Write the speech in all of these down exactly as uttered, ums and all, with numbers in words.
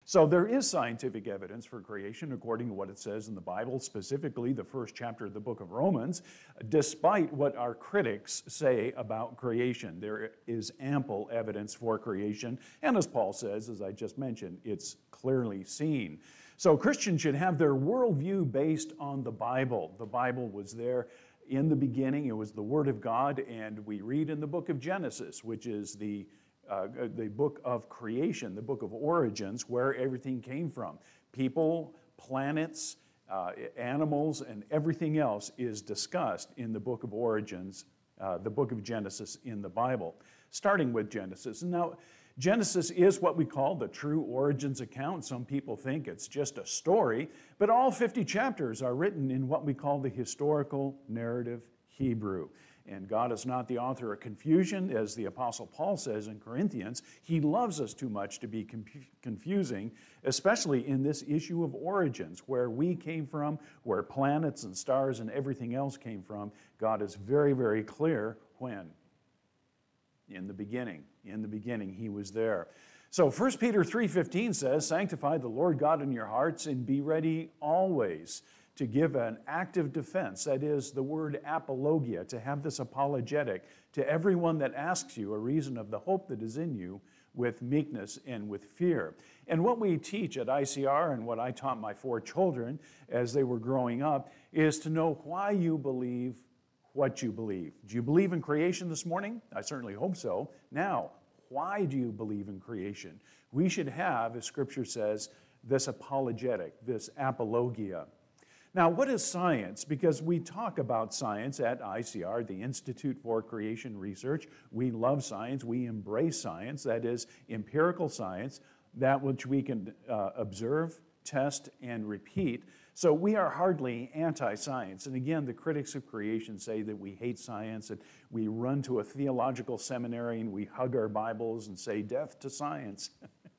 So there is scientific evidence for creation according to what it says in the Bible, specifically the first chapter of the book of Romans. Despite what our critics say about creation, there is ample evidence for creation. And as Paul says, as I just mentioned, it's clearly seen. So Christians should have their worldview based on the Bible. The Bible was there in the beginning. It was the Word of God. And we read in the book of Genesis, which is the Uh, the book of creation, the book of origins, where everything came from. People, planets, uh, animals, and everything else is discussed in the book of origins, uh, the book of Genesis in the Bible, starting with Genesis. Now, Genesis is what we call the true origins account. Some people think it's just a story, but all fifty chapters are written in what we call the historical narrative Hebrew. And God is not the author of confusion, as the Apostle Paul says in Corinthians. He loves us too much to be confusing, especially in this issue of origins, where we came from, where planets and stars and everything else came from. God is very, very clear when. In the beginning. In the beginning, He was there. So First Peter three fifteen says, "Sanctify the Lord God in your hearts and be ready always to give an active defense," that is the word apologia, to have this apologetic, "to everyone that asks you a reason of the hope that is in you with meekness and with fear." And what we teach at I C R and what I taught my four children as they were growing up is to know why you believe what you believe. Do you believe in creation this morning? I certainly hope so. Now, why do you believe in creation? We should have, as Scripture says, this apologetic, this apologia. Now, what is science? Because we talk about science at I C R, the Institute for Creation Research. We love science. We embrace science, that is empirical science, that which we can uh, observe, test, and repeat. So we are hardly anti-science. And again, the critics of creation say that we hate science, and we run to a theological seminary and we hug our Bibles and say, "Death to science."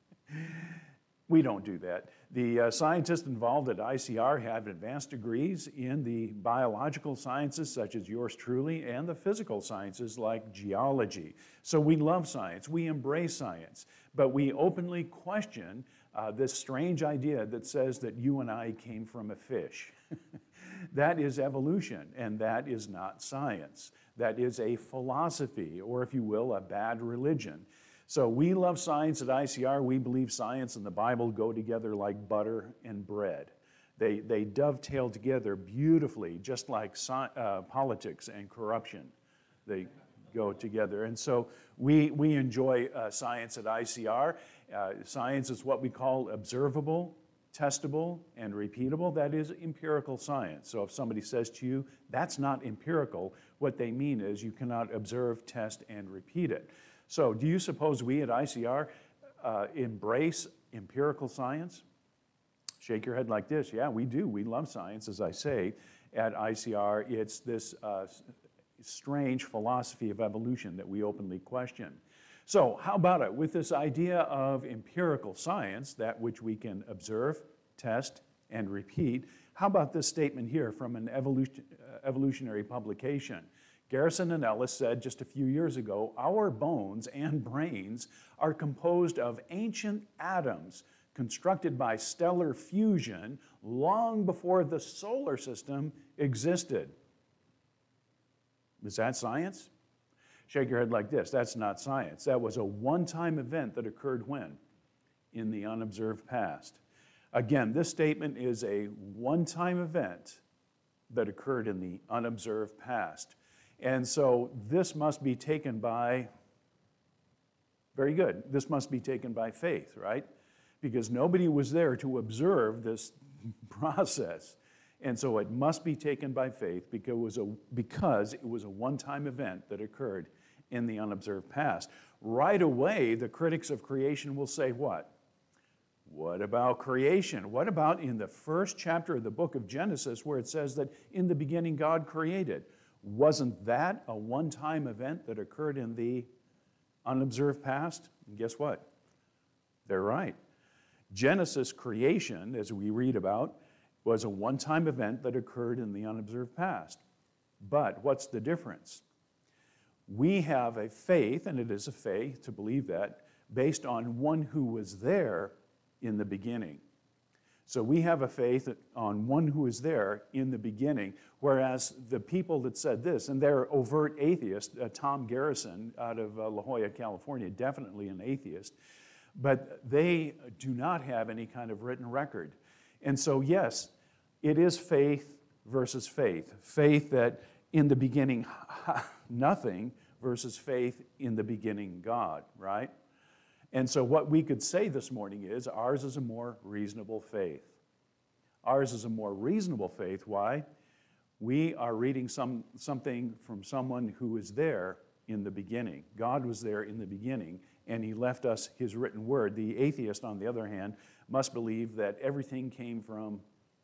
We don't do that. The uh, scientists involved at I C R have advanced degrees in the biological sciences, such as yours truly, and the physical sciences like geology. So we love science. We embrace science. But we openly question uh, this strange idea that says that you and I came from a fish. That is evolution, and that is not science. That is a philosophy, or if you will, a bad religion. So we love science at I C R. We believe science and the Bible go together like butter and bread. They, they dovetail together beautifully, just like sci- uh, politics and corruption. They go together. And so we, we enjoy uh, science at I C R. Uh, science is what we call observable, testable, and repeatable. That is empirical science. So if somebody says to you, "That's not empirical," what they mean is you cannot observe, test, and repeat it. So do you suppose we at I C R uh, embrace empirical science? Shake your head like this. Yeah, we do. We love science, as I say. At I C R, it's this uh, strange philosophy of evolution that we openly question. So how about it? With this idea of empirical science, that which we can observe, test, and repeat, how about this statement here from an evolution, uh, evolutionary publication? Garrison and Ellis said just a few years ago, "Our bones and brains are composed of ancient atoms constructed by stellar fusion long before the solar system existed." Is that science? Shake your head like this. That's not science. That was a one-time event that occurred when? In the unobserved past. Again, this statement is a one-time event that occurred in the unobserved past. And so this must be taken by, very good, this must be taken by faith, right? Because nobody was there to observe this process. And so it must be taken by faith because it was a, because it was a one-time event that occurred in the unobserved past. Right away, the critics of creation will say what? What about creation? What about in the first chapter of the book of Genesis where it says that in the beginning God created? Wasn't that a one-time event that occurred in the unobserved past? And guess what? They're right. Genesis creation, as we read about, was a one-time event that occurred in the unobserved past. But what's the difference? We have a faith, and it is a faith to believe that, based on one who was there in the beginning. So we have a faith on one who is there in the beginning, whereas the people that said this, and they're overt atheists, uh, Tom Garrison out of uh, La Jolla, California, definitely an atheist, but they do not have any kind of written record. And so yes, it is faith versus faith. Faith that in the beginning, nothing, versus faith in the beginning, God, right? And so what we could say this morning is ours is a more reasonable faith. Ours is a more reasonable faith. Why? We are reading some, something from someone who is there in the beginning. God was there in the beginning, and he left us his written word. The atheist, on the other hand, must believe that everything came from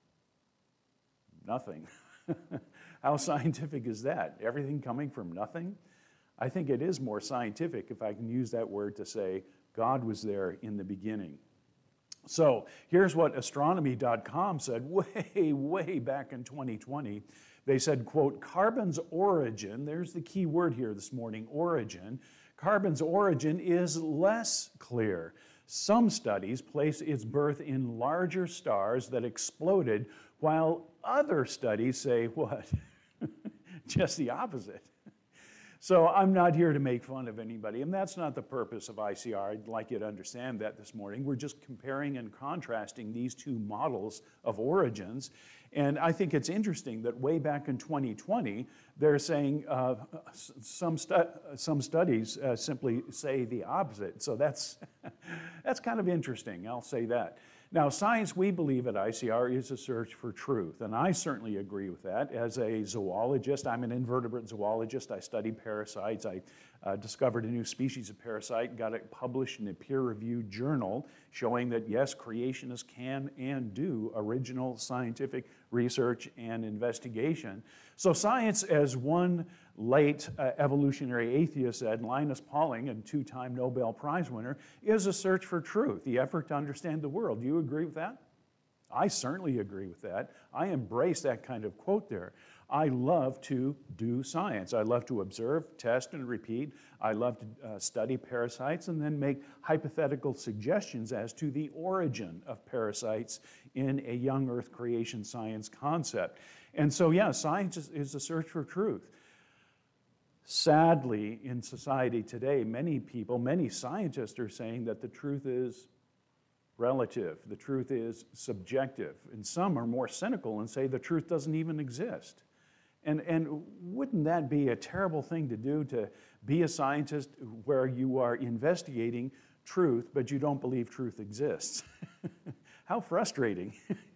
nothing. How scientific is that? Everything coming from nothing? I think it is more scientific, if I can use that word to say, God was there in the beginning. So here's what astronomy dot com said way, way back in twenty twenty. They said, quote, carbon's origin, there's the key word here this morning, origin. Carbon's origin is less clear. Some studies place its birth in larger stars that exploded, while other studies say what? Just the opposite. So I'm not here to make fun of anybody, and that's not the purpose of I C R. I'd like you to understand that this morning. We're just comparing and contrasting these two models of origins, and I think it's interesting that way back in twenty twenty, they're saying uh, some, stu some studies uh, simply say the opposite. So that's, that's kind of interesting, I'll say that. Now, science, we believe at I C R, is a search for truth, and I certainly agree with that. As a zoologist, I'm an invertebrate zoologist. I study parasites. I uh, discovered a new species of parasite, got it published in a peer-reviewed journal showing that, yes, creationists can and do original scientific research and investigation. So science, as one late uh, evolutionary atheist said, Linus Pauling, a two-time Nobel Prize winner, is a search for truth, the effort to understand the world. Do you agree with that? I certainly agree with that. I embrace that kind of quote there. I love to do science. I love to observe, test, and repeat. I love to uh, study parasites and then make hypothetical suggestions as to the origin of parasites in a young Earth creation science concept. And so, yeah, science is, is a search for truth. Sadly, in society today, many people, many scientists are saying that the truth is relative, the truth is subjective, and some are more cynical and say the truth doesn't even exist. And, and wouldn't that be a terrible thing to do, to be a scientist where you are investigating truth, but you don't believe truth exists? How frustrating.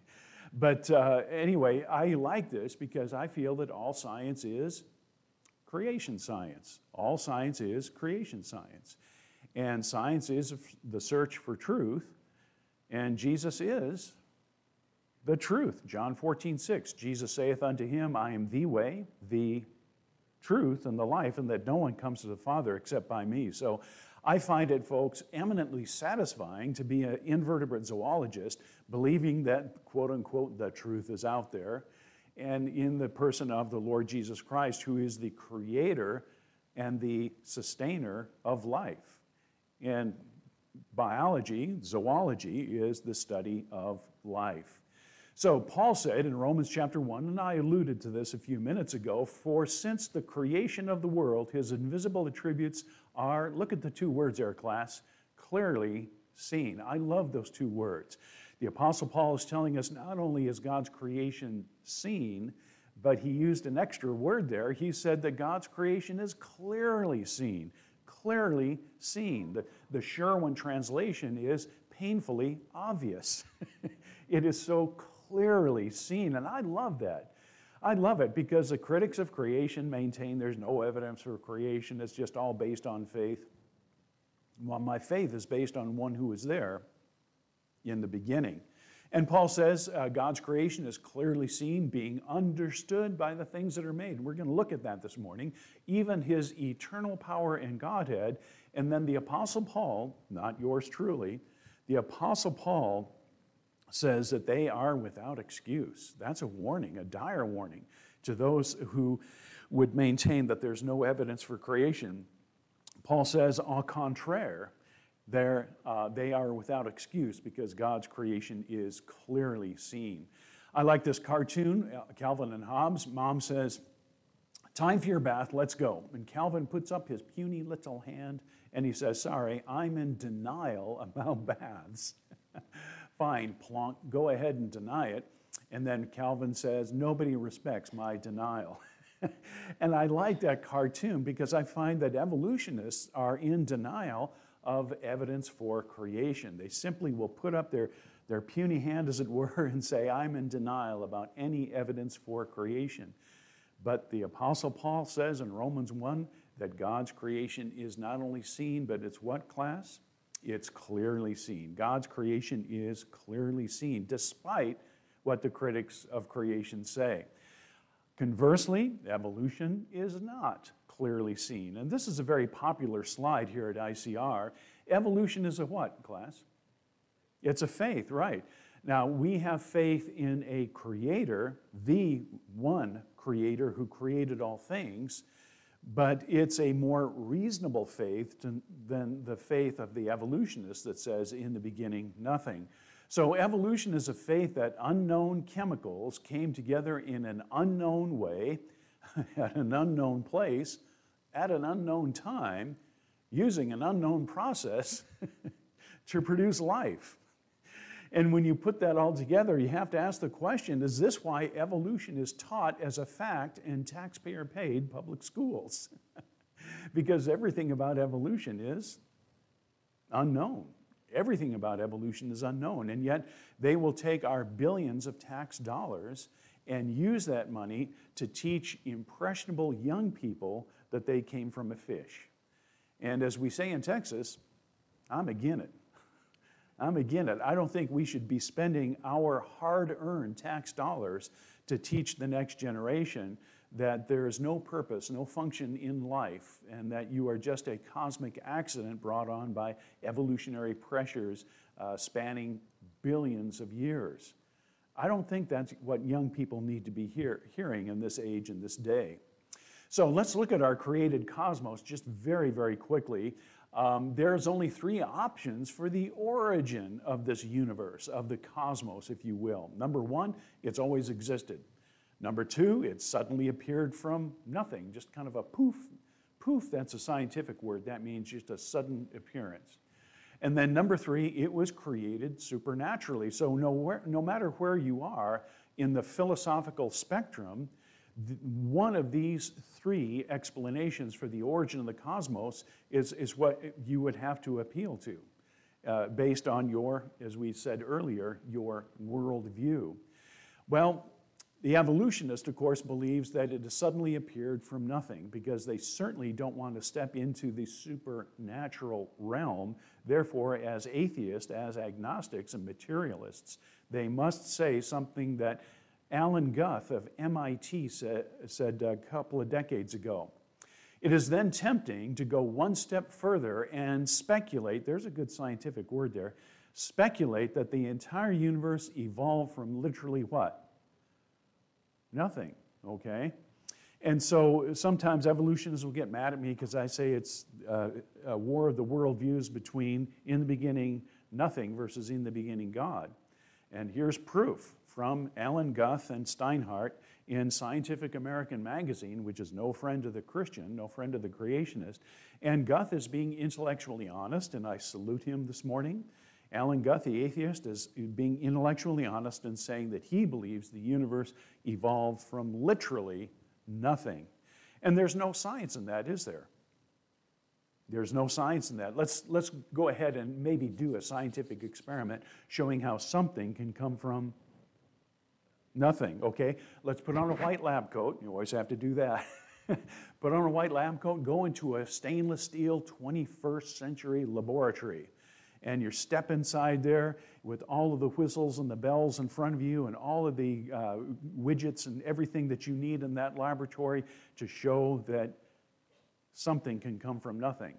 But uh, anyway, I like this because I feel that all science is creation science. All science is creation science. And science is the search for truth, and Jesus is the truth. John fourteen six, Jesus saith unto him, I am the way, the truth, and the life, and that no one comes to the Father except by me. So I find it, folks, eminently satisfying to be an invertebrate zoologist, believing that, quote unquote, the truth is out there, and in the person of the Lord Jesus Christ, who is the creator and the sustainer of life. And biology, zoology, is the study of life. So Paul said in Romans chapter one, and I alluded to this a few minutes ago, for since the creation of the world, his invisible attributes are, look at the two words there, class, clearly seen. I love those two words. The Apostle Paul is telling us not only is God's creation seen, but he used an extra word there. He said that God's creation is clearly seen, clearly seen. The, the Sherwin translation is painfully obvious. It is so clearly seen, and I love that. I love it because the critics of creation maintain there's no evidence for creation. It's just all based on faith. Well, my faith is based on one who was there in the beginning. And Paul says uh, God's creation is clearly seen, being understood by the things that are made. And we're going to look at that this morning, even his eternal power and Godhead. And then the Apostle Paul, not yours truly, the Apostle Paul says that they are without excuse. That's a warning, a dire warning to those who would maintain that there's no evidence for creation. Paul says, au contraire, They're, uh, they are without excuse because God's creation is clearly seen. I like this cartoon, uh, Calvin and Hobbes. Mom says, "Time for your bath, let's go." And Calvin puts up his puny little hand and he says, "Sorry, I'm in denial about baths." "Fine, plonk, go ahead and deny it." And then Calvin says, "Nobody respects my denial." And I like that cartoon because I find that evolutionists are in denial of evidence for creation. They simply will put up their, their puny hand, as it were, and say, "I'm in denial about any evidence for creation." But the Apostle Paul says in Romans one that God's creation is not only seen, but it's what, class? It's clearly seen. God's creation is clearly seen, despite what the critics of creation say. Conversely, evolution is not clearly seen. And this is a very popular slide here at I C R. Evolution is a what, class? It's a faith, right. Now, we have faith in a creator, the one creator who created all things, but it's a more reasonable faith to, than the faith of the evolutionist that says, "In the beginning, nothing." So evolution is a faith that unknown chemicals came together in an unknown way, at an unknown place, at an unknown time, using an unknown process to produce life. And when you put that all together, you have to ask the question, is this why evolution is taught as a fact in taxpayer-paid public schools? Because everything about evolution is unknown. Everything about evolution is unknown, and yet they will take our billions of tax dollars and use that money to teach impressionable young people that they came from a fish. And as we say in Texas, I'm again it. I'm again it. I don't think we should be spending our hard-earned tax dollars to teach the next generation that there is no purpose, no function in life, and that you are just a cosmic accident brought on by evolutionary pressures uh, spanning billions of years. I don't think that's what young people need to be hear, hearing in this age and this day. So let's look at our created cosmos just very, very quickly. Um, there's only three options for the origin of this universe, of the cosmos, if you will. Number one, it's always existed. Number two, it suddenly appeared from nothing, just kind of a poof. Poof, that's a scientific word. That means just a sudden appearance. And then number three, it was created supernaturally. So no, no matter where you are in the philosophical spectrum, one of these three explanations for the origin of the cosmos is, is what you would have to appeal to, uh, based on your, as we said earlier, your worldview. Well, the evolutionist, of course, believes that it has suddenly appeared from nothing because they certainly don't want to step into the supernatural realm. Therefore, as atheists, as agnostics and materialists, they must say something that Alan Guth of M I T said, said a couple of decades ago. It is then tempting to go one step further and speculate, there's a good scientific word there, speculate that the entire universe evolved from literally what? Nothing, okay? And so sometimes evolutionists will get mad at me because I say it's uh, a war of the worldviews between in the beginning nothing versus in the beginning God. And here's proof from Alan Guth and Steinhardt in Scientific American magazine, which is no friend of the Christian, no friend of the creationist. And Guth is being intellectually honest, and I salute him this morning. Alan Guth, the atheist, is being intellectually honest and saying that he believes the universe evolved from literally nothing. And there's no science in that, is there? There's no science in that. Let's, let's go ahead and maybe do a scientific experiment showing how something can come from nothing, okay? Let's put on a white lab coat. You always have to do that. Put on a white lab coat, go into a stainless steel twenty-first century laboratory. And you step inside there with all of the whistles and the bells in front of you and all of the uh, widgets and everything that you need in that laboratory to show that something can come from nothing.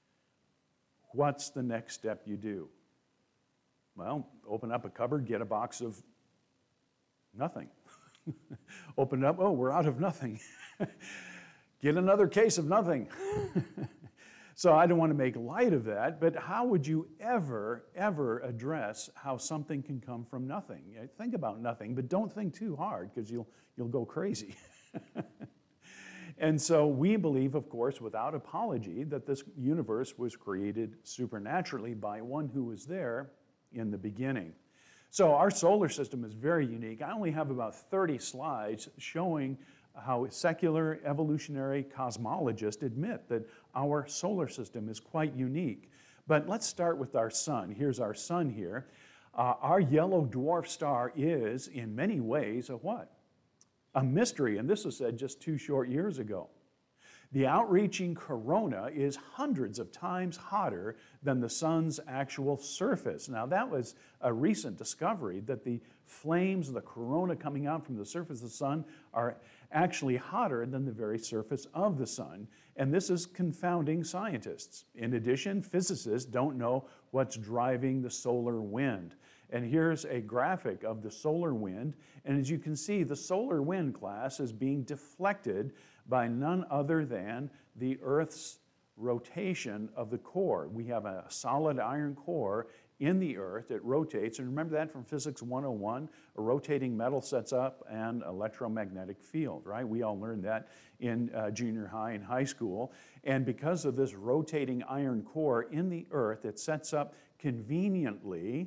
What's the next step you do? Well, open up a cupboard, get a box of nothing. Open it up, oh, we're out of nothing. Get another case of nothing. So I don't want to make light of that, but how would you ever, ever address how something can come from nothing? Think about nothing, but don't think too hard because you'll, you'll go crazy. And so we believe, of course, without apology, that this universe was created supernaturally by one who was there in the beginning. So our solar system is very unique. I only have about thirty slides showing how secular evolutionary cosmologists admit that our solar system is quite unique. But let's start with our sun. Here's our sun here. Uh, our yellow dwarf star is, in many ways, a what? A mystery, and this was said just two short years ago. The outreaching corona is hundreds of times hotter than the sun's actual surface. Now, that was a recent discovery, that the flames of the corona coming out from the surface of the sun are actually hotter than the very surface of the sun, and this is confounding scientists. In addition, physicists don't know what's driving the solar wind. And here's a graphic of the solar wind, and as you can see, the solar wind class is being deflected by none other than the Earth's rotation of the core. We have a solid iron core in the Earth. It rotates, and remember that from Physics one oh one? A rotating metal sets up an electromagnetic field, right? We all learned that in uh, junior high and high school. And because of this rotating iron core in the Earth, it sets up conveniently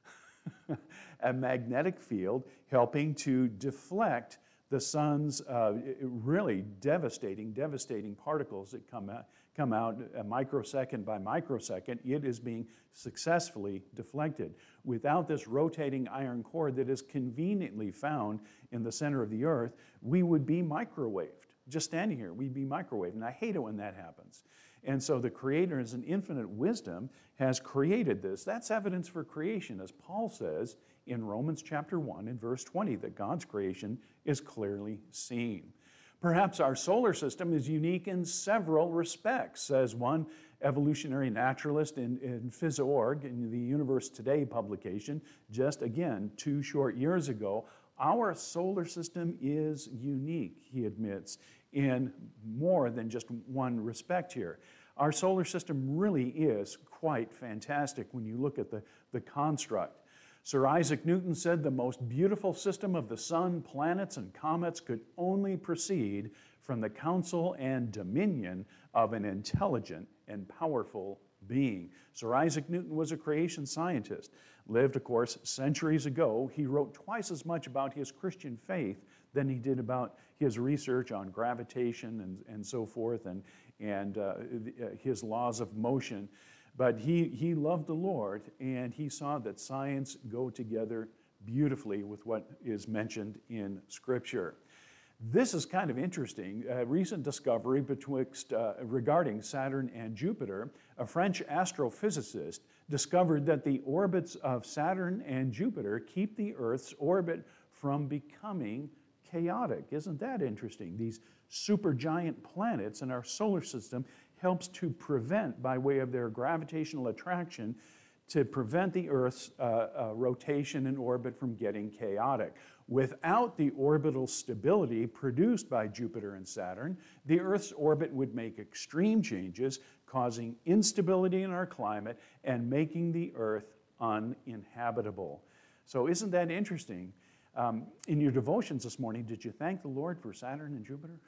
a magnetic field helping to deflect the sun's uh, really devastating, devastating particles that come out, come out a microsecond by microsecond. It is being successfully deflected. Without this rotating iron core that is conveniently found in the center of the Earth, we would be microwaved. Just standing here, we'd be microwaved, and I hate it when that happens. And so the Creator, in infinite wisdom, has created this. That's evidence for creation, as Paul says in Romans chapter one and verse twenty, that God's creation is clearly seen. Perhaps our solar system is unique in several respects, says one evolutionary naturalist in, in PhysOrg, in the Universe Today publication, just again two short years ago. Our solar system is unique, he admits, in more than just one respect here. Our solar system really is quite fantastic when you look at the, the construct. Sir Isaac Newton said the most beautiful system of the sun, planets, and comets could only proceed from the counsel and dominion of an intelligent and powerful being. Sir Isaac Newton was a creation scientist, lived, of course, centuries ago. He wrote twice as much about his Christian faith than he did about his research on gravitation and, and so forth, and, and uh, his laws of motion. But he, he loved the Lord, and he saw that science go together beautifully with what is mentioned in Scripture. This is kind of interesting. A recent discovery betwixt, uh, regarding Saturn and Jupiter, a French astrophysicist discovered that the orbits of Saturn and Jupiter keep the Earth's orbit from becoming chaotic. Isn't that interesting? These supergiant planets in our solar system helps to prevent, by way of their gravitational attraction, to prevent the Earth's uh, uh, rotation and orbit from getting chaotic. Without the orbital stability produced by Jupiter and Saturn, the Earth's orbit would make extreme changes, causing instability in our climate and making the Earth uninhabitable. So isn't that interesting? Um, in your devotions this morning, did you thank the Lord for Saturn and Jupiter?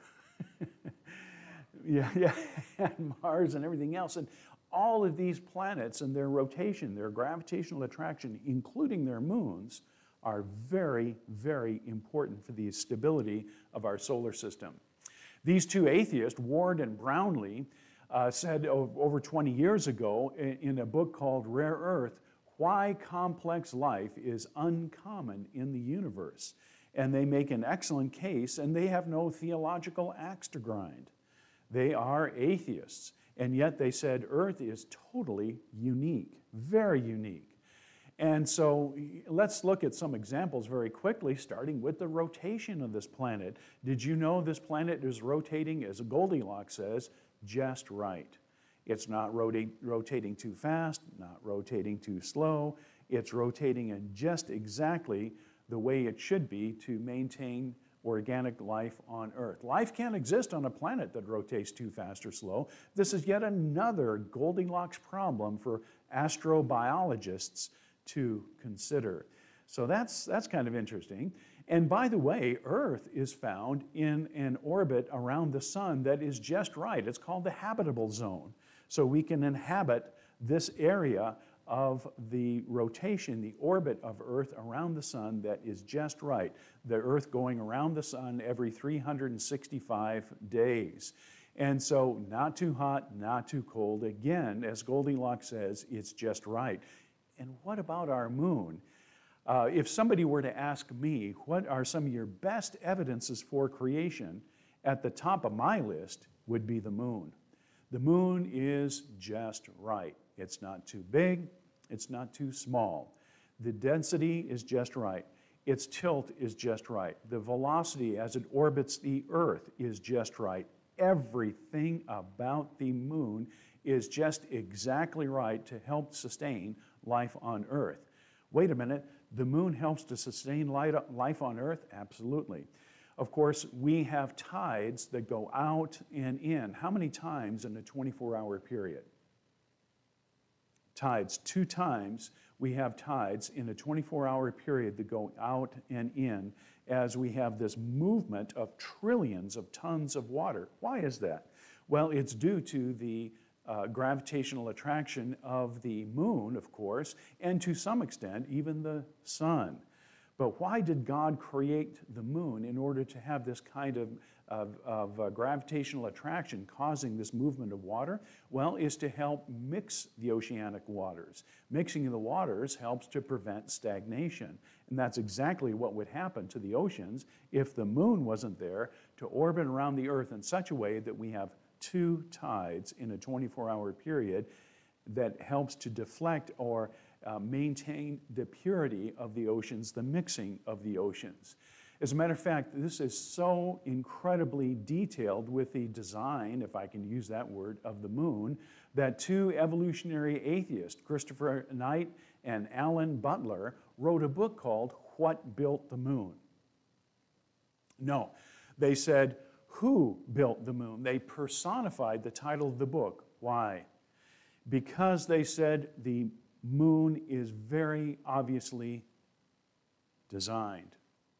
yeah, yeah, and Mars and everything else. And all of these planets and their rotation, their gravitational attraction, including their moons, are very, very important for the stability of our solar system. These two atheists, Ward and Brownlee, uh, said over twenty years ago in a book called Rare Earth, why complex life is uncommon in the universe. And they make an excellent case, and they have no theological axe to grind. They are atheists, and yet they said Earth is totally unique, very unique. And so let's look at some examples very quickly, starting with the rotation of this planet. Did you know this planet is rotating, as Goldilocks says, just right? It's not rotating, rotating too fast, not rotating too slow. It's rotating in just exactly the way it should be to maintain organic life on Earth. Life can't exist on a planet that rotates too fast or slow. This is yet another Goldilocks problem for astrobiologists to consider. So that's, that's kind of interesting. And by the way, Earth is found in an orbit around the sun that is just right. It's called the habitable zone. So we can inhabit this area of the rotation, the orbit of Earth around the sun that is just right. The Earth going around the sun every three hundred sixty-five days. And so not too hot, not too cold. Again, as Goldilocks says, it's just right. And what about our moon? Uh, if somebody were to ask me, what are some of your best evidences for creation, at the top of my list would be the moon. The moon is just right. It's not too big, it's not too small. The density is just right. Its tilt is just right. The velocity as it orbits the Earth is just right. Everything about the moon is just exactly right to help sustain life on Earth. Wait a minute, the moon helps to sustain life on Earth? Absolutely. Of course, we have tides that go out and in. How many times in a twenty-four hour period? Tides, two times we have tides in a twenty-four hour period that go out and in as we have this movement of trillions of tons of water. Why is that? Well, it's due to the uh, gravitational attraction of the moon, of course, and to some extent, even the sun. But why did God create the moon in order to have this kind of, of, of uh, gravitational attraction causing this movement of water? Well, is to help mix the oceanic waters. Mixing the waters helps to prevent stagnation. And that's exactly what would happen to the oceans if the moon wasn't there to orbit around the Earth in such a way that we have two tides in a twenty-four hour period that helps to deflect or Uh, maintain the purity of the oceans, the mixing of the oceans. As a matter of fact, this is so incredibly detailed with the design, if I can use that word, of the moon, that two evolutionary atheists, Christopher Knight and Alan Butler, wrote a book called What Built the Moon? No, they said, who built the moon? They personified the title of the book. Why? Because they said the moon is very obviously designed.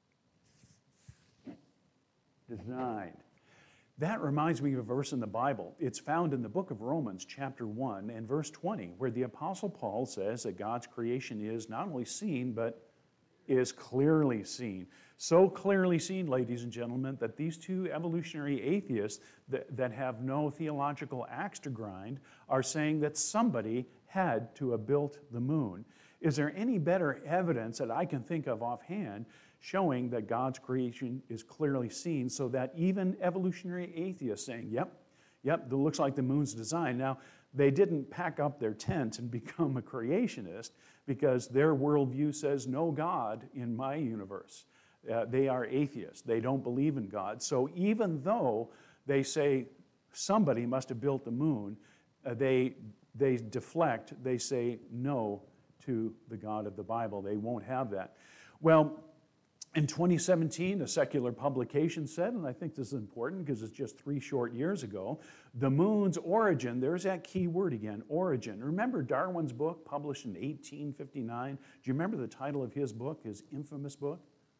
Designed. That reminds me of a verse in the Bible. It's found in the book of Romans, chapter one, and verse twenty, where the Apostle Paul says that God's creation is not only seen, but is clearly seen. So clearly seen, ladies and gentlemen, that these two evolutionary atheists that, that have no theological axe to grind are saying that somebody had to have built the moon. Is there any better evidence that I can think of offhand showing that God's creation is clearly seen, so that even evolutionary atheists saying, yep, yep, it looks like the moon's designed. Now, they didn't pack up their tent and become a creationist because their worldview says no God in my universe. Uh, they are atheists. They don't believe in God. So even though they say somebody must have built the moon, uh, they, they deflect, they say no to the God of the Bible. They won't have that. Well, in twenty seventeen, a secular publication said, and I think this is important because it's just three short years ago, the moon's origin, there's that key word again, origin. Remember Darwin's book published in eighteen fifty-nine? Do you remember the title of his book, his infamous book?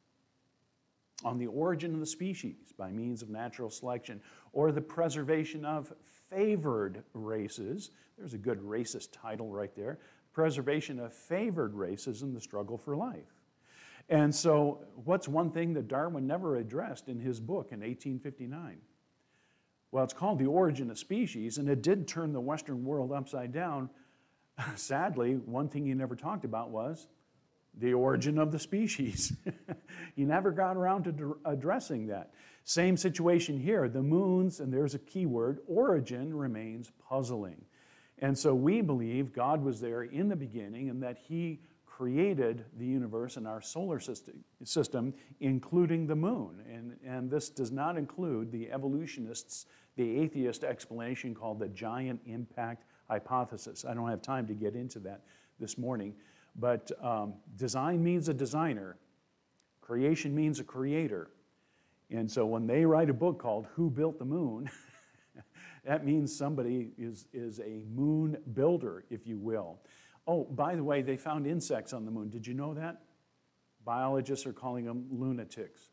On the Origin of the Species by Means of Natural Selection, or the Preservation of Favored Races. There's a good racist title right there. Preservation of Favored Races in the Struggle for Life. And so what's one thing that Darwin never addressed in his book in eighteen fifty-nine? Well, it's called The Origin of Species, and it did turn the Western world upside down. Sadly, one thing he never talked about was the origin of the species. He never got around to addressing that. Same situation here. The moon's, and there's a key word, origin remains puzzling. And so we believe God was there in the beginning and that he created the universe and our solar system, system including the moon. And, and this does not include the evolutionists, the atheist explanation called the giant impact hypothesis. I don't have time to get into that this morning. But um, design means a designer. Creation means a creator. And so when they write a book called Who Built the Moon, that means somebody is, is a moon builder, if you will. Oh, by the way, they found insects on the moon. Did you know that? Biologists are calling them lunatics.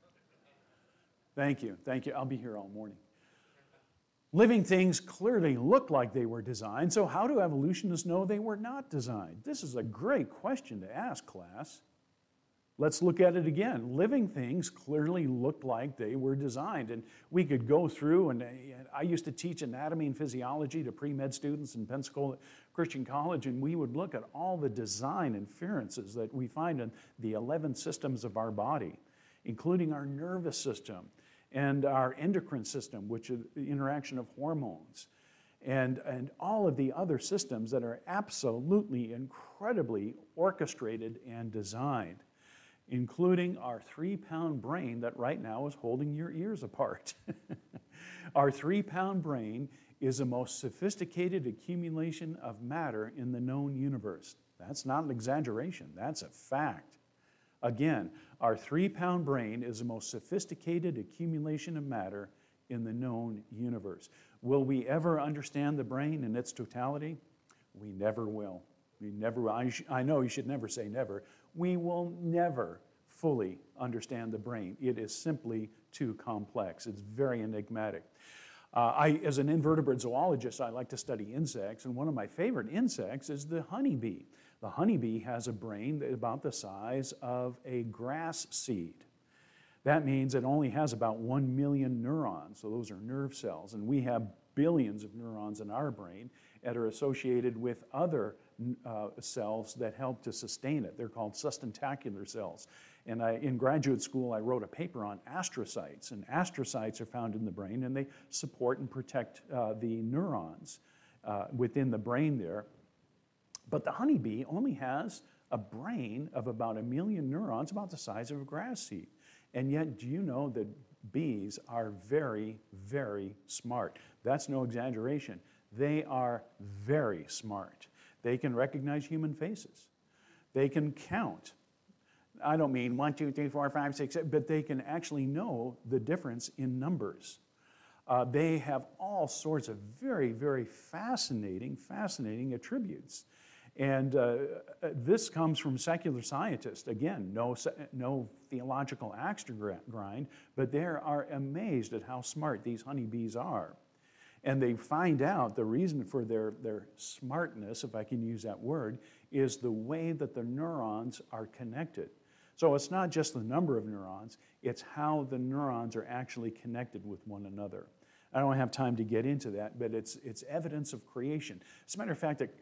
Thank you, thank you. I'll be here all morning. Living things clearly look like they were designed, so how do evolutionists know they were not designed? This is a great question to ask, class. Let's look at it again. Living things clearly looked like they were designed, and we could go through, and I used to teach anatomy and physiology to pre-med students in Pensacola Christian College, and we would look at all the design inferences that we find in the eleven systems of our body, including our nervous system, and our endocrine system, which is the interaction of hormones, and, and all of the other systems that are absolutely incredibly orchestrated and designed, including our three-pound brain that right now is holding your ears apart. Our three-pound brain is the most sophisticated accumulation of matter in the known universe. That's not an exaggeration, that's a fact. Again, our three-pound brain is the most sophisticated accumulation of matter in the known universe. Will we ever understand the brain in its totality? We never will. We never. I, I know you should never say never. We will never fully understand the brain. It is simply too complex. It's very enigmatic. Uh, I, as an invertebrate zoologist, I like to study insects, and one of my favorite insects is the honeybee. The honeybee has a brain about the size of a grass seed. That means it only has about one million neurons, so those are nerve cells, and we have billions of neurons in our brain that are associated with other uh, cells that help to sustain it. They're called sustentacular cells. And I, in graduate school, I wrote a paper on astrocytes, and astrocytes are found in the brain, and they support and protect uh, the neurons uh, within the brain there. But the honeybee only has a brain of about a million neurons, about the size of a grass seed. And yet, do you know that bees are very, very smart? That's no exaggeration. They are very smart. They can recognize human faces. They can count. I don't mean one, two, three, four, five, six, seven, but they can actually know the difference in numbers. Uh, they have all sorts of very, very fascinating, fascinating attributes. And uh, this comes from secular scientists. Again, no, no theological axe to grind, but they are amazed at how smart these honeybees are. And they find out the reason for their, their smartness, if I can use that word, is the way that the neurons are connected. So it's not just the number of neurons, it's how the neurons are actually connected with one another. I don't have time to get into that, but it's, it's evidence of creation. As a matter of fact, it,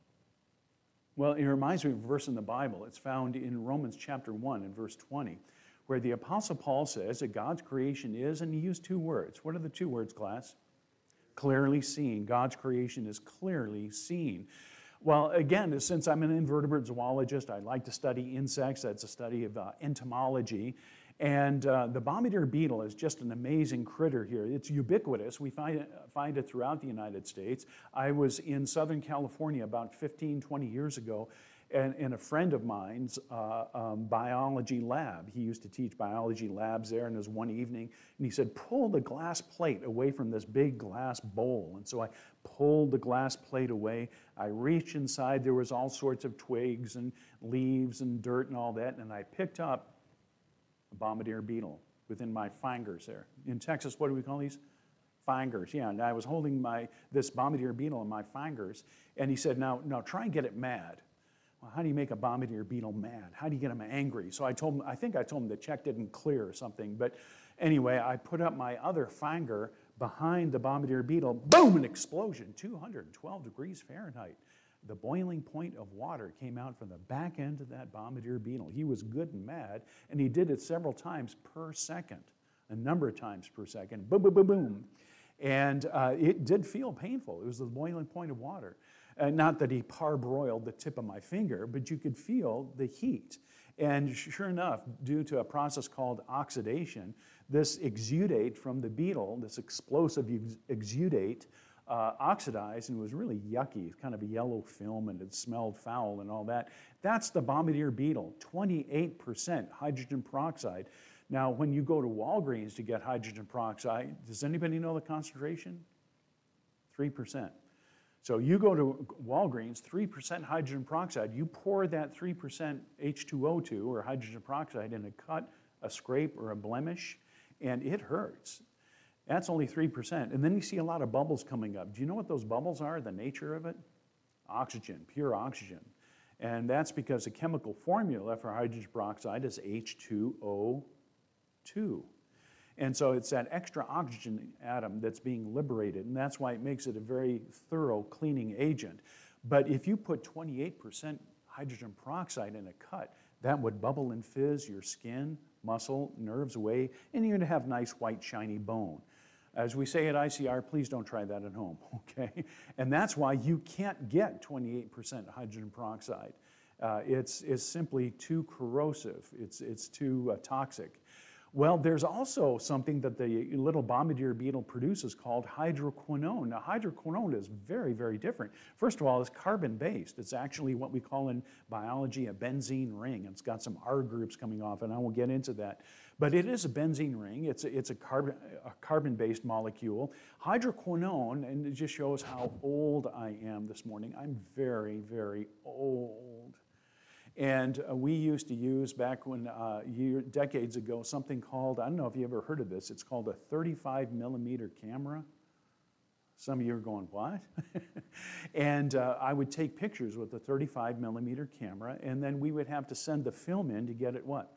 well, it reminds me of a verse in the Bible. It's found in Romans chapter one and verse twenty, where the Apostle Paul says that God's creation is, and he used two words. What are the two words, class? Clearly seen. God's creation is clearly seen. Well, again, since I'm an invertebrate zoologist, I like to study insects. That's a study of uh, entomology. And uh, the bombardier beetle is just an amazing critter here. It's ubiquitous. We find it, find it throughout the United States. I was in Southern California about fifteen, twenty years ago, and in a friend of mine's uh, um, biology lab. He used to teach biology labs there, and it was one evening, and he said, pull the glass plate away from this big glass bowl. And so I pulled the glass plate away. I reached inside. There was all sorts of twigs and leaves and dirt and all that, and I picked up a bombardier beetle within my fingers there. In Texas, what do we call these? Fingers, yeah. And I was holding my this bombardier beetle in my fingers, and he said, now, now try and get it mad. Well, how do you make a bombardier beetle mad? How do you get him angry? So I told him, I think I told him the check didn't clear or something, but anyway, I put up my other finger behind the bombardier beetle, boom, an explosion, two hundred twelve degrees Fahrenheit. The boiling point of water came out from the back end of that bombardier beetle. He was good and mad, and he did it several times per second, a number of times per second, boom, boom, boom, boom. And uh, it did feel painful. It was the boiling point of water. Uh, not that he parboiled the tip of my finger, but you could feel the heat. And sure enough, due to a process called oxidation, this exudate from the beetle, this explosive ex exudate, uh, oxidized and was really yucky, kind of a yellow film, and it smelled foul and all that. That's the bombardier beetle, twenty-eight percent hydrogen peroxide. Now, when you go to Walgreens to get hydrogen peroxide, does anybody know the concentration? three percent. So you go to Walgreens, three percent hydrogen peroxide, you pour that three percent H two O two, or hydrogen peroxide, in a cut, a scrape, or a blemish, and it hurts. That's only three percent. And then you see a lot of bubbles coming up. Do you know what those bubbles are, the nature of it? Oxygen, pure oxygen. And that's because the chemical formula for hydrogen peroxide is H two O two. And so it's that extra oxygen atom that's being liberated, and that's why it makes it a very thorough cleaning agent. But if you put twenty-eight percent hydrogen peroxide in a cut, that would bubble and fizz your skin, muscle, nerves away, and you're going to have nice, white, shiny bone. As we say at I C R, please don't try that at home, okay? And that's why you can't get twenty-eight percent hydrogen peroxide. Uh, it's, it's simply too corrosive. It's, it's too uh, toxic. Well, there's also something that the little bombardier beetle produces called hydroquinone. Now, hydroquinone is very, very different. First of all, it's carbon-based. It's actually what we call in biology a benzene ring. It's got some R groups coming off, and I won't get into that. But it is a benzene ring. It's a, it's a, carbon, a carbon-based molecule. Hydroquinone, and it just shows how old I am this morning. I'm very, very old. And uh, we used to use, back when, uh, year, decades ago, something called, I don't know if you ever heard of this, it's called a thirty-five millimeter camera. Some of you are going, what? And uh, I would take pictures with a thirty-five millimeter camera, and then we would have to send the film in to get it what?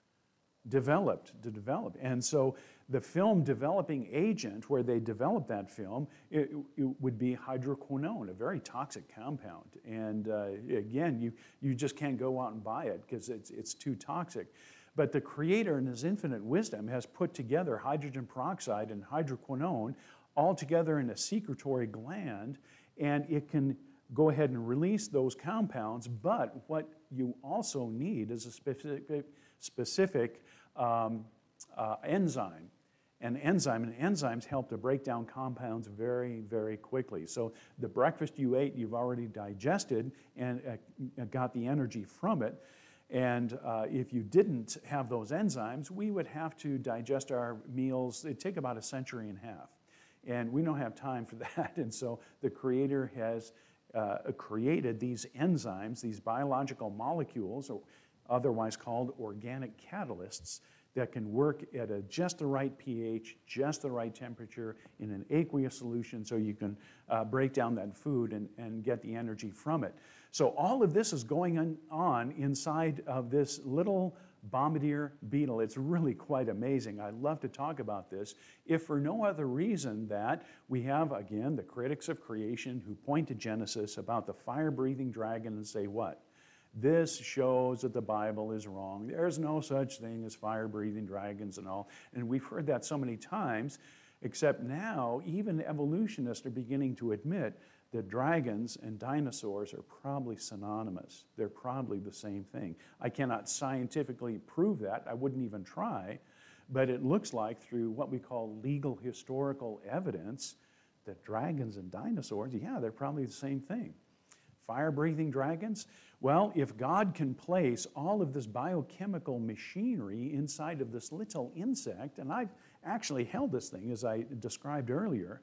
Developed, to develop. And so the film developing agent, where they develop that film, it, it would be hydroquinone, a very toxic compound. And uh, again, you, you just can't go out and buy it because it's, it's too toxic. But the Creator in His infinite wisdom has put together hydrogen peroxide and hydroquinone all together in a secretory gland, and it can go ahead and release those compounds. But what you also need is a specific, specific um, uh, enzyme. An enzyme, and enzymes help to break down compounds very, very quickly. So the breakfast you ate, you've already digested and uh, got the energy from it. And uh, if you didn't have those enzymes, we would have to digest our meals. It'd take about a century and a half. And we don't have time for that. And so the Creator has uh, created these enzymes, these biological molecules, or otherwise called organic catalysts, that can work at a just the right pH, just the right temperature in an aqueous solution, so you can uh, break down that food and, and get the energy from it. So all of this is going on, on inside of this little bombardier beetle. It's really quite amazing. I love to talk about this, if for no other reason that we have, again, the critics of creation who point to Genesis about the fire-breathing dragon and say what? This shows that the Bible is wrong. There's no such thing as fire-breathing dragons and all. And we've heard that so many times, except now even evolutionists are beginning to admit that dragons and dinosaurs are probably synonymous. They're probably the same thing. I cannot scientifically prove that. I wouldn't even try. But it looks like through what we call legal historical evidence that dragons and dinosaurs, yeah, they're probably the same thing. Fire-breathing dragons? Well, if God can place all of this biochemical machinery inside of this little insect, and I've actually held this thing as I described earlier,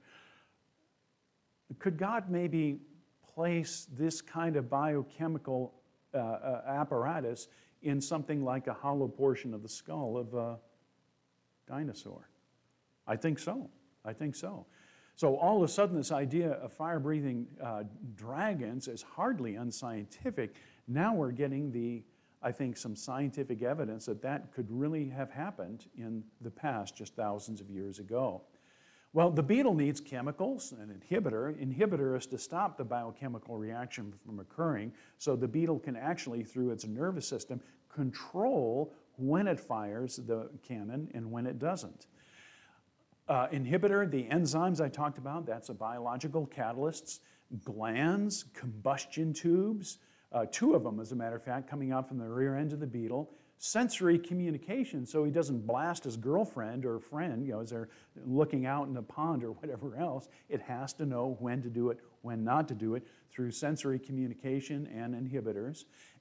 could God maybe place this kind of biochemical uh, uh, apparatus in something like a hollow portion of the skull of a dinosaur? I think so. I think so. So all of a sudden, this idea of fire-breathing uh, dragons is hardly unscientific. Now we're getting the, I think, some scientific evidence that that could really have happened in the past, just thousands of years ago. Well, the beetle needs chemicals, an inhibitor. Inhibitor is to stop the biochemical reaction from occurring, so the beetle can actually, through its nervous system, control when it fires the cannon and when it doesn't. Uh, inhibitor, the enzymes I talked about, that's a biological catalyst. Glands, combustion tubes, uh, two of them, as a matter of fact, coming out from the rear end of the beetle. Sensory communication, so he doesn't blast his girlfriend or friend, you know, as they're looking out in the pond or whatever else. It has to know when to do it, when not to do it, through sensory communication and inhibitors.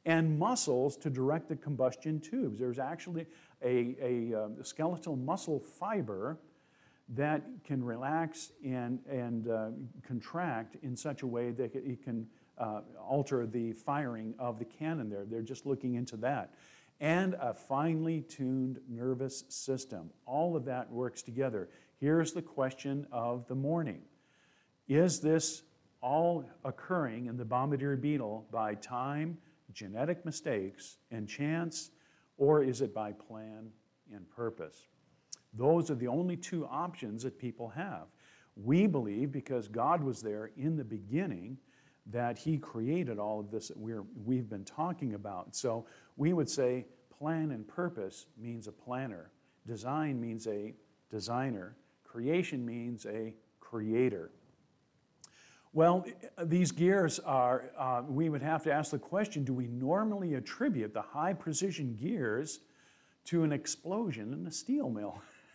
and muscles to direct the combustion tubes. There's actually a, a, a skeletal muscle fiber that can relax and, and uh, contract in such a way that it can uh, alter the firing of the cannon there. They're just looking into that. And a finely tuned nervous system. All of that works together. Here's the question of the morning. Is this all occurring in the bombardier beetle by time, genetic mistakes, and chance, or is it by plan and purpose? Those are the only two options that people have. We believe, because God was there in the beginning, that He created all of this that we're, we've been talking about. So we would say plan and purpose means a planner. Design means a designer. Creation means a creator. Well, these gears are, uh, we would have to ask the question, do we normally attribute the high precision gears to an explosion in a steel mill?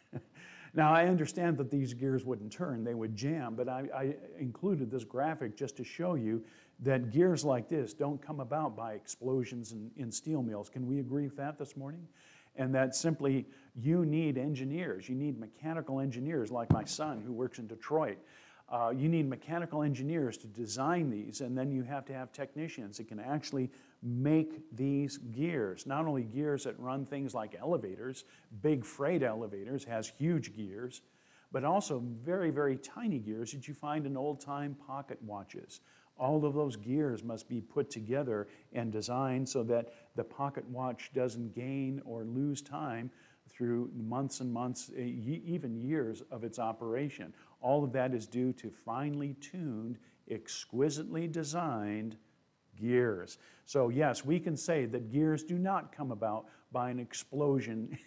Now, I understand that these gears wouldn't turn, they would jam, but I, I included this graphic just to show you that gears like this don't come about by explosions in, in steel mills. Can we agree with that this morning? And that simply, you need engineers. You need mechanical engineers like my son who works in Detroit. Uh, you need mechanical engineers to design these, and then you have to have technicians that can actually make these gears. Not only gears that run things like elevators, big freight elevators has huge gears, but also very, very tiny gears that you find in old-time pocket watches. All of those gears must be put together and designed so that the pocket watch doesn't gain or lose time through months and months, even years of its operation. All of that is due to finely tuned, exquisitely designed gears. So yes, we can say that gears do not come about by an explosion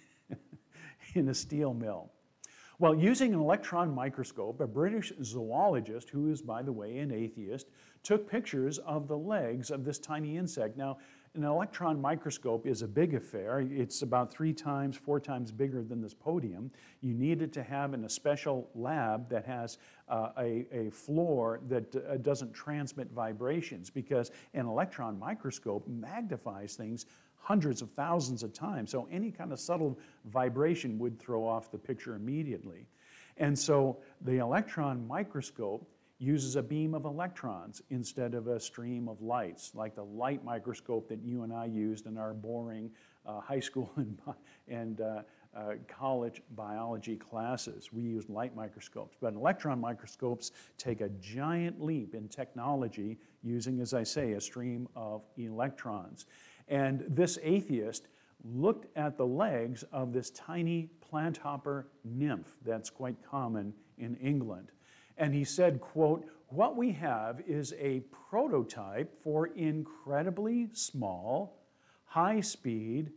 in a steel mill. Well, using an electron microscope, a British zoologist, who is, by the way, an atheist, took pictures of the legs of this tiny insect. Now, an electron microscope is a big affair. It's about three times, four times bigger than this podium. You need it to have in a special lab that has uh, a, a floor that uh, doesn't transmit vibrations, because an electron microscope magnifies things hundreds of thousands of times. So any kind of subtle vibration would throw off the picture immediately. And so the electron microscope uses a beam of electrons instead of a stream of lights, like the light microscope that you and I used in our boring uh, high school and, and uh, uh, college biology classes. We used light microscopes, but electron microscopes take a giant leap in technology using, as I say, a stream of electrons. And this atheist looked at the legs of this tiny planthopper nymph that's quite common in England. And he said, quote, "What we have is a prototype for incredibly small, high-speed,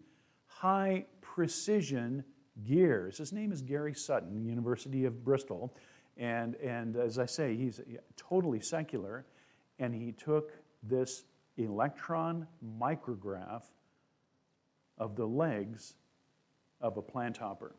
high-precision gears." His name is Gary Sutton, University of Bristol. And, and as I say, he's totally secular. And he took this electron micrograph of the legs of a planthopper.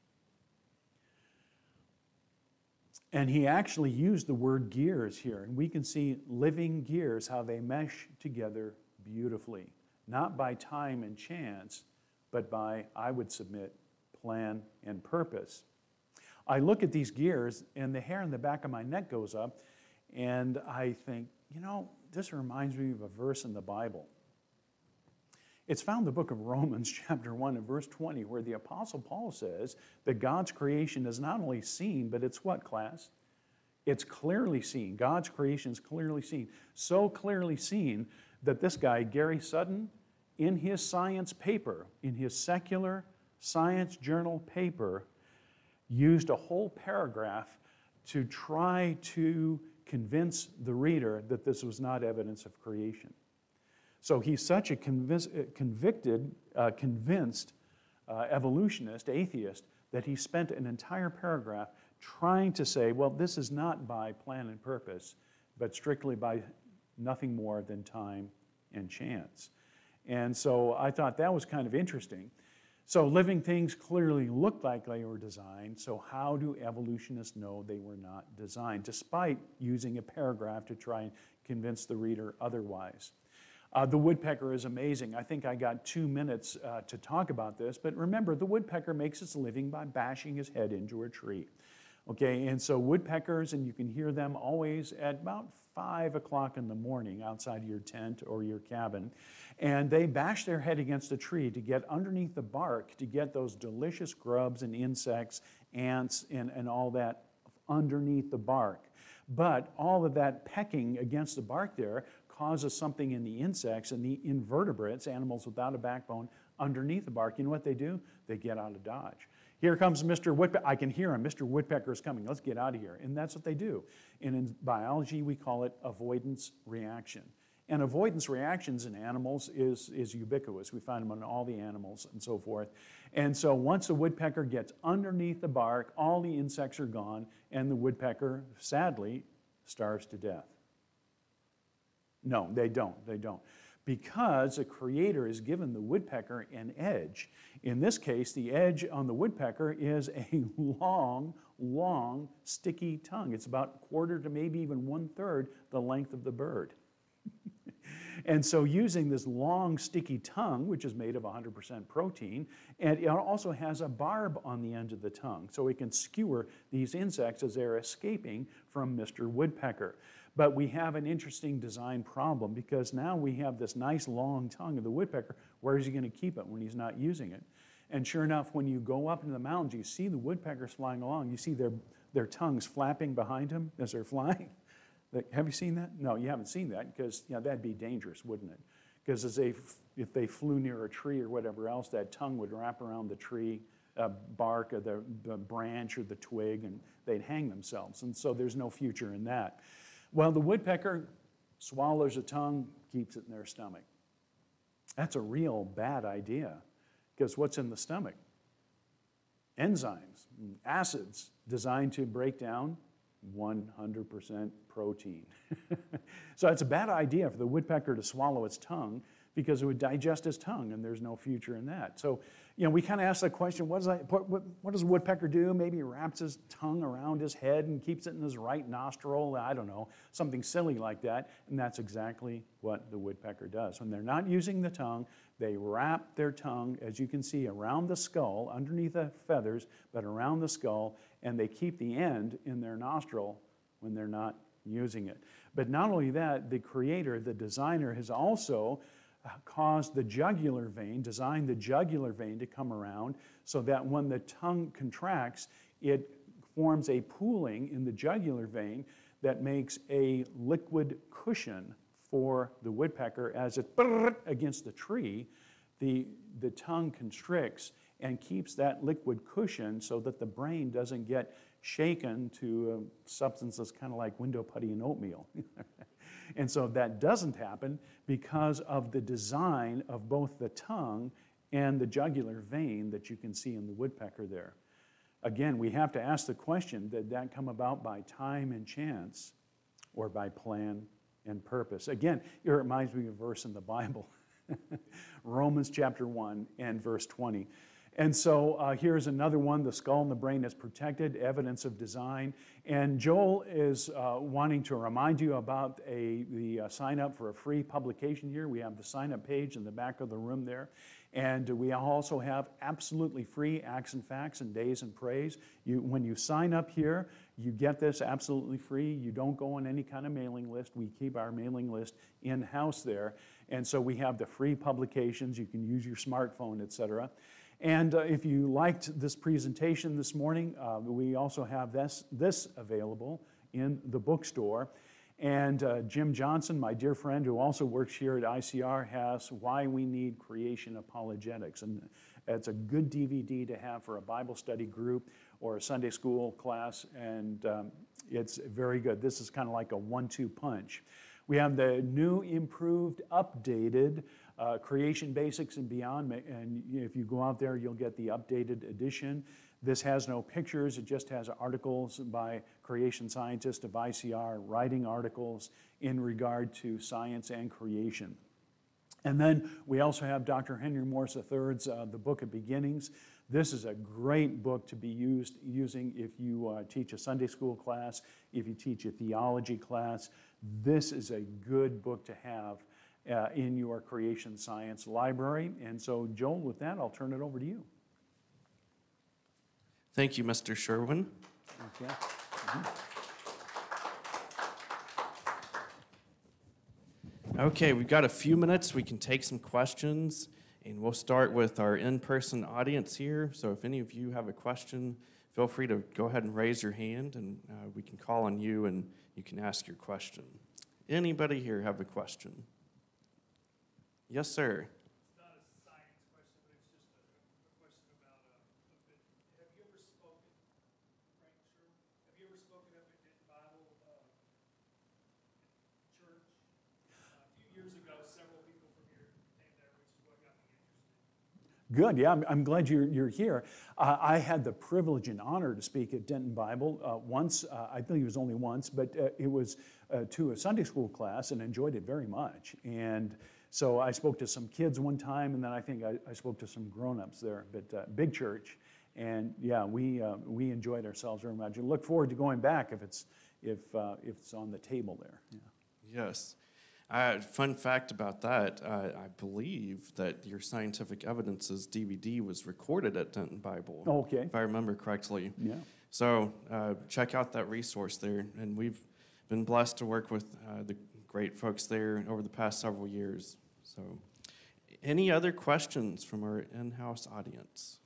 And he actually used the word gears here. And we can see living gears, how they mesh together beautifully. Not by time and chance, but by, I would submit, plan and purpose. I look at these gears, and the hair on the back of my neck goes up, and I think, you know, this reminds me of a verse in the Bible. It's found in the book of Romans, chapter one, and verse twenty, where the Apostle Paul says that God's creation is not only seen, but it's what, class? It's clearly seen. God's creation is clearly seen. So clearly seen that this guy, Gary Sutton, in his science paper, in his secular science journal paper, used a whole paragraph to try to convince the reader that this was not evidence of creation. So he's such a convic- convicted, uh, convinced uh, evolutionist, atheist, that he spent an entire paragraph trying to say, well, this is not by plan and purpose, but strictly by nothing more than time and chance. And so I thought that was kind of interesting. So living things clearly looked like they were designed, so how do evolutionists know they were not designed, despite using a paragraph to try and convince the reader otherwise? Uh, the woodpecker is amazing. I think I got two minutes uh, to talk about this, but remember, the woodpecker makes its living by bashing his head into a tree. Okay, and so woodpeckers, and you can hear them always at about five o'clock in the morning outside your tent or your cabin, and they bash their head against a tree to get underneath the bark to get those delicious grubs and insects, ants, and, and all that underneath the bark. But all of that pecking against the bark there causes something in the insects and the invertebrates, animals without a backbone, underneath the bark. You know what they do? They get out of Dodge. Here comes Mister Woodpecker. I can hear him. Mister Woodpecker is coming. Let's get out of here. And that's what they do. And in biology, we call it avoidance reaction. And avoidance reactions in animals is, is ubiquitous. We find them in all the animals and so forth. And so once the woodpecker gets underneath the bark, all the insects are gone, and the woodpecker, sadly, starves to death. No, they don't. They don't. Because the Creator has given the woodpecker an edge. In this case, the edge on the woodpecker is a long, long, sticky tongue. It's about a quarter to maybe even one-third the length of the bird. And so using this long, sticky tongue, which is made of one hundred percent protein, and it also has a barb on the end of the tongue, so it can skewer these insects as they're escaping from Mister Woodpecker. But we have an interesting design problem because now we have this nice long tongue of the woodpecker. Where is he going to keep it when he's not using it? And sure enough, when you go up into the mountains, you see the woodpeckers flying along. You see their, their tongues flapping behind them as they're flying. Have you seen that? No, you haven't seen that because you know, that'd be dangerous, wouldn't it? Because as they, if they flew near a tree or whatever else, that tongue would wrap around the tree uh, bark or the, the branch or the twig, and they'd hang themselves. And so there's no future in that. Well, the woodpecker swallows a tongue, keeps it in their stomach. That's a real bad idea because what's in the stomach? Enzymes, acids designed to break down one hundred percent protein. So it's a bad idea for the woodpecker to swallow its tongue because it would digest his tongue, and there's no future in that. So, you know, we kind of ask the question, what does, I, what, what, what does a woodpecker do? Maybe he wraps his tongue around his head and keeps it in his right nostril. I don't know, something silly like that. And that's exactly what the woodpecker does. When they're not using the tongue, they wrap their tongue, as you can see, around the skull, underneath the feathers, but around the skull, and they keep the end in their nostril when they're not using it. But not only that, the creator, the designer, has also caused the jugular vein, designed the jugular vein to come around so that when the tongue contracts, it forms a pooling in the jugular vein that makes a liquid cushion for the woodpecker. As it against the tree, the, the tongue constricts and keeps that liquid cushion so that the brain doesn't get shaken to a substance that's kind of like window putty and oatmeal. And so that doesn't happen because of the design of both the tongue and the jugular vein that you can see in the woodpecker there. Again, we have to ask the question, did that come about by time and chance or by plan and purpose? Again, it reminds me of a verse in the Bible, Romans chapter one and verse twenty. And so uh, here's another one, the skull and the brain is protected, evidence of design. And Joel is uh, wanting to remind you about a, the uh, sign up for a free publication here. We have the sign up page in the back of the room there. And we also have absolutely free Acts and Facts and Days and Praise. You, when you sign up here, you get this absolutely free. You don't go on any kind of mailing list. We keep our mailing list in-house there. And so we have the free publications. You can use your smartphone, et cetera. And uh, if you liked this presentation this morning, uh, we also have this, this available in the bookstore. And uh, Jim Johnson, my dear friend who also works here at I C R, has Why We Need Creation Apologetics. And it's a good D V D to have for a Bible study group or a Sunday school class, and um, it's very good. This is kind of like a one two punch. We have the new, improved, updated uh, Creation Basics and Beyond, and if you go out there, you'll get the updated edition. This has no pictures, it just has articles by creation scientists of I C R, writing articles in regard to science and creation. And then we also have Doctor Henry Morse the third's uh, The Book of Beginnings. This is a great book to be used using if you uh, teach a Sunday school class, if you teach a theology class. This is a good book to have. uh, in your creation science library. And so, Joel, with that, I'll turn it over to you. Thank you, Mister Sherwin. Okay. Mm-hmm. Okay, we've got a few minutes. We can take some questions, and we'll start with our in-person audience here. So if any of you have a question, feel free to go ahead and raise your hand, and uh, we can call on you, and you can ask your question. Anybody here have a question? Yes, sir. It's not a science question, but it's just a, a question about a, a bit. Have you ever spoken, Frank Sherwin, have you ever spoken up at the Bible uh, church? Uh, a few years ago, several people from here came there, which is what got me interested. Good, yeah, I'm, I'm glad you're, you're here. Uh, I had the privilege and honor to speak at Denton Bible uh, once, uh, I believe it was only once, but uh, it was uh, to a Sunday school class and enjoyed it very much. And so I spoke to some kids one time, and then I think I, I spoke to some grown-ups there, but uh, big church. And yeah, we, uh, we enjoyed ourselves very much. And look forward to going back if it's, if, uh, if it's on the table there. Yeah. Yes. Uh, fun fact about that, uh, I believe that your Scientific Evidences D V D was recorded at Denton Bible, Oh, okay. if I remember correctly. Yeah. So uh, check out that resource there, and we've been blessed to work with uh, the great folks there over the past several years. So any other questions from our in-house audience?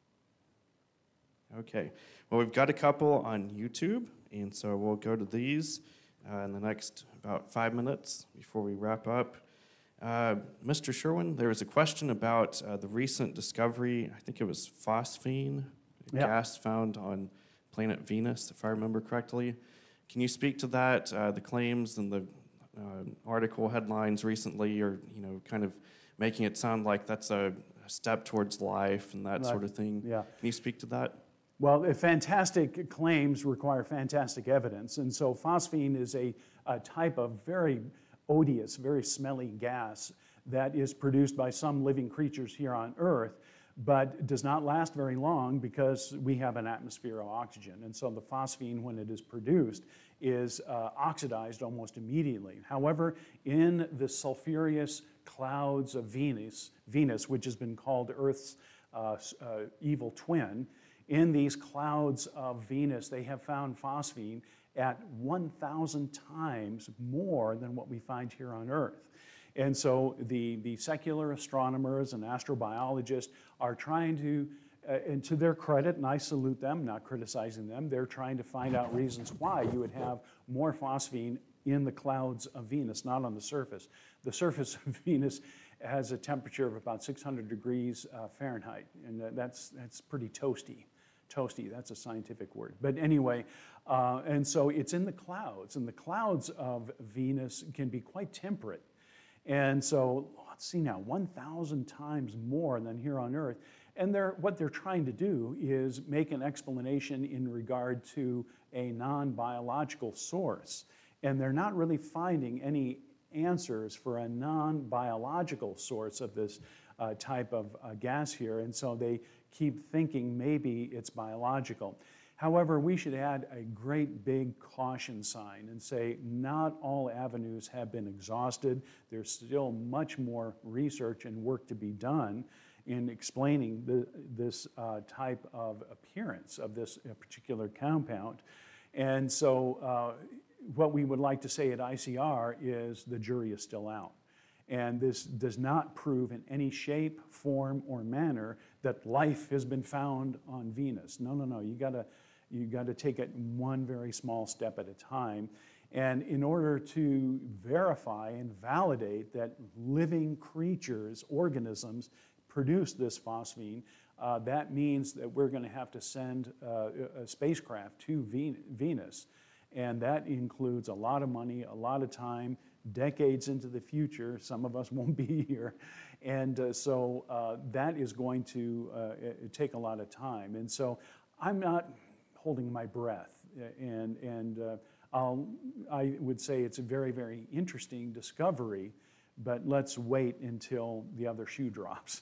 Okay, well, we've got a couple on YouTube, and so we'll go to these uh, in the next about five minutes before we wrap up. Uh, Mister Sherwin, there was a question about uh, the recent discovery, I think it was phosphine, a Yeah. gas found on planet Venus, if I remember correctly. Can you speak to that, uh, the claims and the uh, article headlines recently are, you know, kind of making it sound like that's a step towards life and that Right. sort of thing? Yeah. Can you speak to that? Well, uh, fantastic claims require fantastic evidence. And so phosphine is a, a type of very odious, very smelly gas that is produced by some living creatures here on Earth, but does not last very long because we have an atmosphere of oxygen. And so the phosphine, when it is produced, is uh, oxidized almost immediately. However, in the sulfurous clouds of Venus, Venus, which has been called Earth's uh, uh, evil twin, in these clouds of Venus, they have found phosphine at one thousand times more than what we find here on Earth. And so the, the secular astronomers and astrobiologists are trying to, uh, and to their credit, and I salute them, not criticizing them, they're trying to find out reasons why you would have more phosphine in the clouds of Venus, not on the surface. The surface of Venus has a temperature of about six hundred degrees uh, Fahrenheit, and that's, that's pretty toasty. Toasty, that's a scientific word. But anyway, uh, and so it's in the clouds, and the clouds of Venus can be quite temperate. And so, let's see now, one thousand times more than here on Earth. And they're, what they're trying to do is make an explanation in regard to a non-biological source. And they're not really finding any answers for a non-biological source of this uh, type of uh, gas here. And so they keep thinking maybe it's biological. However, we should add a great big caution sign and say not all avenues have been exhausted. There's still much more research and work to be done in explaining the, this uh, type of appearance of this uh, particular compound. And so uh, what we would like to say at I C R is the jury is still out. And this does not prove in any shape, form, or manner that life has been found on Venus. No, no, no, you gotta, you gotta take it one very small step at a time. And in order to verify and validate that living creatures, organisms, produce this phosphine, uh, that means that we're gonna have to send uh, a spacecraft to Venus. And that includes a lot of money, a lot of time, decades into the future. Some of us won't be here. And uh, so uh, that is going to uh, take a lot of time. And so I'm not holding my breath. And, and uh, I'll, I would say it's a very, very interesting discovery, but let's wait until the other shoe drops.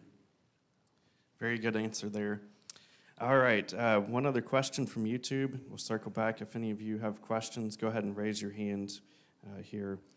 Very good answer there. All right, uh, one other question from YouTube. We'll circle back. If any of you have questions, go ahead and raise your hand uh, here.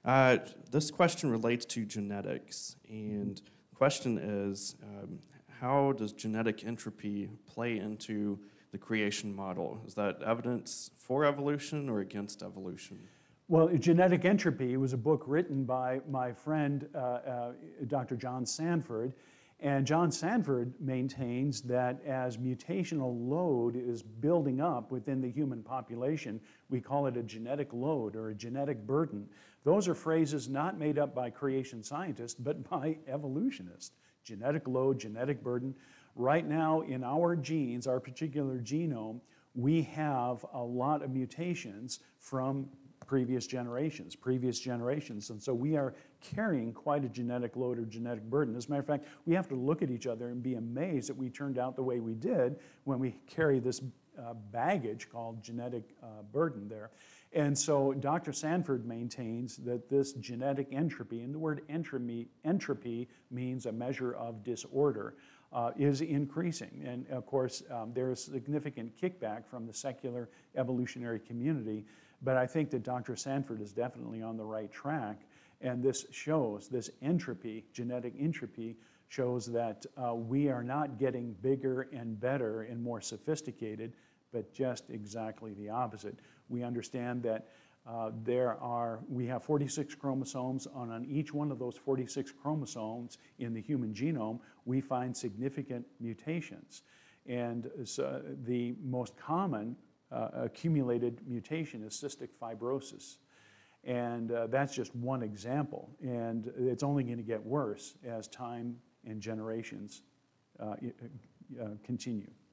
Uh, this question relates to genetics, and the question is, um, how does genetic entropy play into the creation model? Is that evidence for evolution or against evolution? Well, Genetic Entropy was a book written by my friend, uh, uh, Doctor John Sanford, and John Sanford maintains that as mutational load is building up within the human population, we call it a genetic load or a genetic burden. Those are phrases not made up by creation scientists, but by evolutionists. Genetic load, genetic burden. Right now in our genes, our particular genome, we have a lot of mutations from previous generations, previous generations. And so we are carrying quite a genetic load or genetic burden. As a matter of fact, we have to look at each other and be amazed that we turned out the way we did when we carry this uh, baggage called genetic uh, burden there. And so Doctor Sanford maintains that this genetic entropy, and the word entropy, entropy means a measure of disorder, uh, is increasing. And of course, um, there is significant kickback from the secular evolutionary community. But I think that Doctor Sanford is definitely on the right track, and this shows, this entropy, genetic entropy, shows that uh, we are not getting bigger and better and more sophisticated, but just exactly the opposite. We understand that uh, there are, we have forty-six chromosomes, and on each one of those forty-six chromosomes in the human genome, we find significant mutations. And so the most common Uh, accumulated mutation is cystic fibrosis. And uh, that's just one example. And it's only going to get worse as time and generations uh, uh, continue.